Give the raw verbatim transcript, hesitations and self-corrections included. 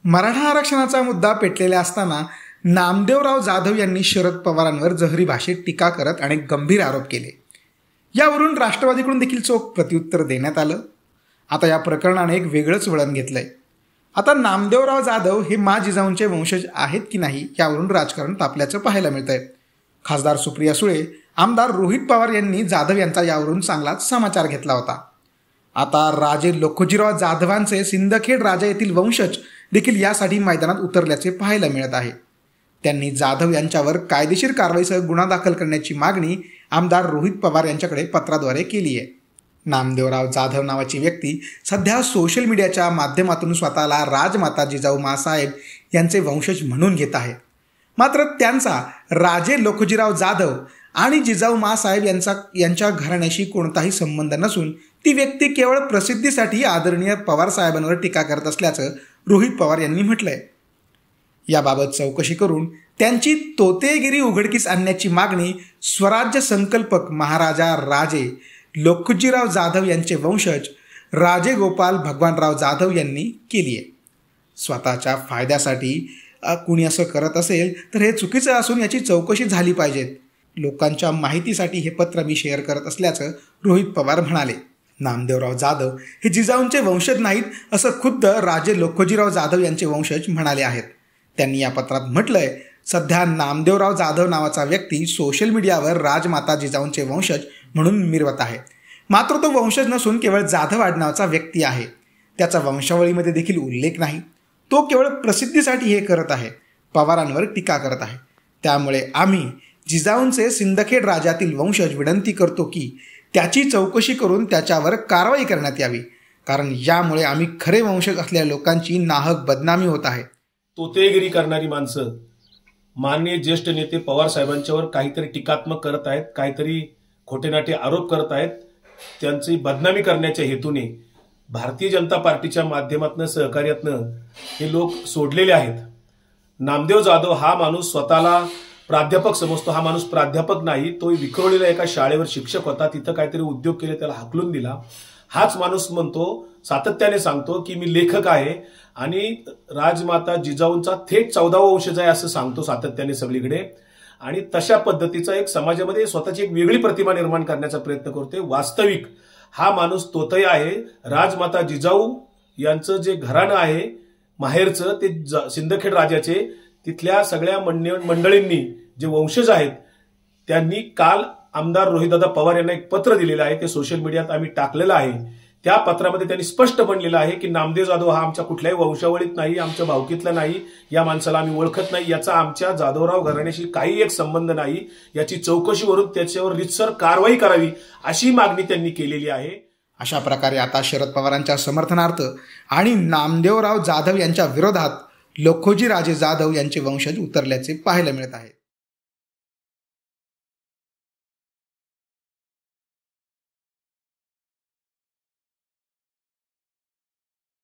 मराठा आरक्षणाचा मुद्दा पेटलेला असताना नामदेवराव जाधव यांनी शरद पवारांवर जहरी भाषेत टीका करत अनेक गंभीर आरोप केले। यावरून राष्ट्रवादीकडून देखील चोख प्रत्युत्तर देण्यात आलं। आता या प्रकरणाने एक वेगळंच वळण घेतलंय। आता नामदेवराव जाधव हे मा जिजाऊंचे वंशज आहेत की नाही यावरून राजकारण तापल्याचं पाहायला मिळतंय। खासदार सुप्रिया सुळे, आमदार रोहित पवार यांनी जाधव यांचा यावरून चांगलाच समाचार घेतला होता। आता राजे लखोजीराव जाधवांचे सिंदखेड राजा येथील वंशज देखील यासाठी मैदानात उतरल्याचे पाहायला मिळत आहे। त्यांनी जाधव यांच्यावर कायदेशीर कारवाईसह गुन्हा दाखल करण्याची मागणी आमदार रोहित पवार यांच्याकडे पत्राद्वारे केली आहे। नामदेवराव जाधव नावाची व्यक्ती सध्या सोशल मीडियाच्या माध्यमातून स्वतःला राजमाता जिजाऊ मासाहेब यांचे वंशज म्हणून घेत आहे। मात्र त्यांचा राजे लखोजीराव जाधव आणि जिजाऊ मासाहेब यांचा यांच्या घराण्याशी कोणताही संबंध नसून ती व्यक्ती केवळ प्रसिद्धीसाठी आदरणीय पवार साहेबांवर टीका करत असल्याचं रोहित पवार यांनी म्हटलंय। याबाबत चौकशी करून त्यांची तोतेगिरी उघडकीस आणण्याची मागणी स्वराज्य संकल्पक महाराजा राजे लखोजीराव जाधव यांचे वंशज राजे गोपाल भगवानराव जाधव यांनी केली आहे। स्वतःच्या फायद्यासाठी कुणी असं करत असेल तर हे चुकीचं असून याची चौकशी झाली पाहिजे। लोकांच्या माहितीसाठी हे पत्र मी शेअर करत असल्याचं रोहित पवार म्हणाले। नामदेवराव जाधव हे जिजाऊंचे वंशज नाहीत असं खुद्द राजे लखोजीराव जाधव यांचे वंशज म्हणाले आहेत। त्यांनी या पत्रात म्हटलंय, सध्या नामदेवराव जाधव नावाचा व्यक्ती सोशल मीडियावर राजमाता जिजाऊंचे वंशज म्हणून मिरवत आहे। मात्र तो वंशज नसून केवळ जाधव आडनावाचा व्यक्ती आहे। त्याचा वंशावळीमध्ये देखील उल्लेख नाही। तो केवळ प्रसिद्धीसाठी हे करत आहे, पवारांवर टीका करत आहे। त्यामुळे आम्ही जिजाऊंचे सिंदखेड राज्यातील वंशज विनंती करतो की त्याची चौकशी करून त्याच्यावर कारवाई करण्यात यावी, कारण यामुळे आम्ही खरे वंशज असलेल्या लोकांची नाहक बदनामी होत आहे। तोतेगिरी करणारी माणसं माननीय ज्येष्ठ नेते पवार साहेबांच्यावर काहीतरी टीकात्मक करत आहेत, काहीतरी खोटेनाटे आरोप करत आहेत। त्यांची बदनामी करण्याच्या हेतूने भारतीय जनता पार्टीच्या माध्यमातून सहकार्यातनं हे लोक सोडलेले आहेत। नामदेव जाधव हा माणूस स्वतःला प्राध्यापक समजतो। हा माणूस प्राध्यापक नाही, तो विखुरलेला एका शाळेवर शिक्षक होता, तिथं काहीतरी उद्योग केले, त्याला हाकलून दिला। हाच माणूस म्हणतो, सातत्याने सांगतो की मी लेखक आहे आणि राजमाता जिजाऊंचा थेट चौदावा वंशज आहे असं सांगतो सातत्याने सगळीकडे। आणि तशा पद्धतीचा एक समाजामध्ये स्वतःची एक वेगळी प्रतिमा निर्माण करण्याचा प्रयत्न करतोय। वास्तविक हा माणूस तोतय आहे। राजमाता जिजाऊ यांचं जे घराणं आहे माहेरचं, ते सिंदखेड राजाचे, तिथल्या सगळ्या मंडळींनी जे वंशज आहेत त्यांनी काल आमदार रोहितदादा पवार यांना एक पत्र दिलेलं आहे, ते सोशल मीडियात आम्ही टाकलेलं आहे। त्या पत्रामध्ये त्यांनी स्पष्ट म्हणलेलं आहे की नामदेव जाधव हा आमच्या कुठल्याही वंशावळीत नाही, आमच्या भावकीतला नाही, या माणसाला आम्ही ओळखत नाही, याचा आमच्या जाधवराव घराण्याशी काही एक संबंध नाही, याची चौकशी करून त्याच्यावर रीतसर कारवाई करावी अशी मागणी त्यांनी केलेली आहे। अशा प्रकारे आता शरद पवारांच्या समर्थनार्थ आणि नामदेवराव जाधव यांच्या विरोधात लखोजी राजे जाधव यांचे वंशज उतरल्याचे पाहायला मिळत आहे।